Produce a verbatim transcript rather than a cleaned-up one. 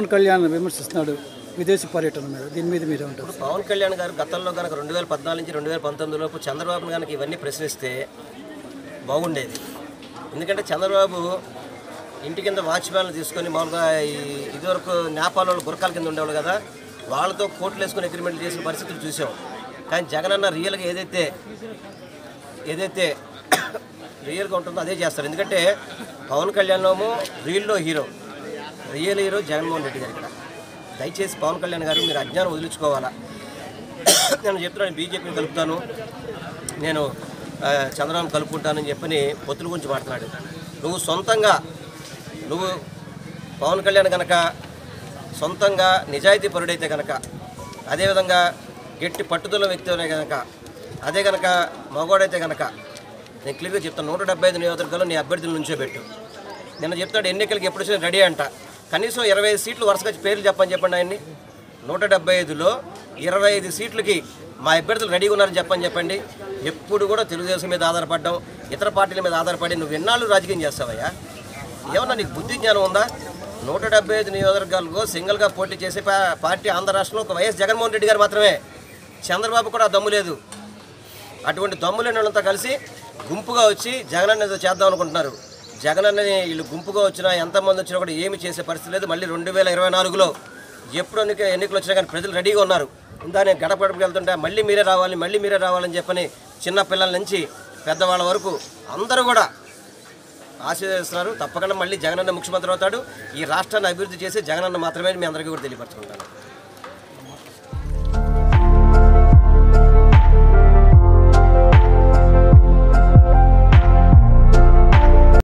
పవన్ కళ్యాణ్ విమర్శిస్తున్నాడు విదేశీ పర్యటన మీద, దీని మీద మీరు ఉంటారు? పవన్ కళ్యాణ్ గారు గతంలో కనుక రెండు వేల పద్నాలుగు నుంచి రెండు వేల పంతొమ్మిది లోపు చంద్రబాబు కనుక ఇవన్నీ ప్రశ్నిస్తే బాగుండేది. ఎందుకంటే చంద్రబాబు ఇంటి కింద వాచ్మ్యాన్లు తీసుకొని మామూలుగా ఈ ఇదివరకు నేపాల్లో గురకాల కింద ఉండేవాళ్ళు కదా, వాళ్ళతో కోట్లు వేసుకొని అగ్రిమెంట్లు చేసిన పరిస్థితులు చూసాం. కానీ జగన్ అన్న రియల్గా ఏదైతే ఏదైతే రియల్గా ఉంటుందో అదే చేస్తారు. ఎందుకంటే పవన్ కళ్యాణ్ ఏమో రియల్లో hero, real hero Jaganmohan Reddy garu. ఇక్కడ దయచేసి పవన్ కళ్యాణ్ గారు మీరు అజ్ఞానం వదిలించుకోవాలా. నేను చెప్తున్నాను బీజేపీని కలుపుతాను, నేను చంద్రబాబు కలుపుకుంటానని చెప్పని పొత్తుల గురించి మాట్లాడు. నువ్వు సొంతంగా నువ్వు పవన్ కళ్యాణ్ కనుక సొంతంగా నిజాయితీ పరుడైతే కనుక, అదేవిధంగా గట్టి పట్టుదల వ్యక్తి అనే కనుక, అదే కనుక మగవాడైతే కనుక నేను క్లియర్గా చెప్తాను, నూట డెబ్బై ఐదు నియోజకవర్గాల్లో నీ అభ్యర్థులు నుంచో పెట్టు. నిన్న చెప్తాడు ఎన్నికలకి ఎప్పుడు వచ్చినా రెడీ అంట. కనీసం ఇరవై ఐదు సీట్లు వరుసగా పేర్లు చెప్పని చెప్పండి ఆయన్ని. నూట డెబ్బై ఐదులో ఇరవై ఐదు సీట్లకి మా అభ్యర్థులు రెడీగా ఉన్నారని చెప్పని చెప్పండి. ఎప్పుడు కూడా తెలుగుదేశం మీద ఆధారపడడం, ఇతర పార్టీల మీద ఆధారపడి నువ్వు ఎన్నాళ్ళు రాజకీయం చేస్తావయ్యా? ఏమన్నా నీకు బుద్ధి జ్ఞానం ఉందా? నూట డెబ్బై ఐదు నియోజకవర్గాలకు సింగిల్గా పోటీ చేసే పార్టీ ఆంధ్ర రాష్ట్రంలో ఒక వైఎస్ జగన్మోహన్ రెడ్డి గారు మాత్రమే. చంద్రబాబు కూడా దమ్ము లేదు. అటువంటి దమ్ము లేని వాళ్ళంతా కలిసి గుంపుగా వచ్చి జగనన్న ఏదో చేద్దాం అనుకుంటున్నారు. జగనన్నని వీళ్ళు గుంపుగా వచ్చినా ఎంతమంది వచ్చినా కూడా ఏమి చేసే పరిస్థితి లేదు. మళ్ళీ రెండు వేల ఇరవై నాలుగులో ఎప్పుడు ఎన్నిక ఎన్నికలు వచ్చినా కానీ ప్రజలు రెడీగా ఉన్నారు. ఇందా నేను గడప గడపకి వెళ్తుంటే మళ్ళీ మీరే రావాలి మళ్ళీ మీరే రావాలని చెప్పని చిన్న పిల్లల నుంచి పెద్దవాళ్ళ వరకు అందరూ కూడా ఆశీర్వదిస్తున్నారు. తప్పకుండా మళ్ళీ జగనన్న ముఖ్యమంత్రి అవుతాడు. ఈ రాష్ట్రాన్ని అభివృద్ధి చేసి జగనన్న మాత్రమే మీ అందరికీ కూడా తెలియపరచుకుంటాను.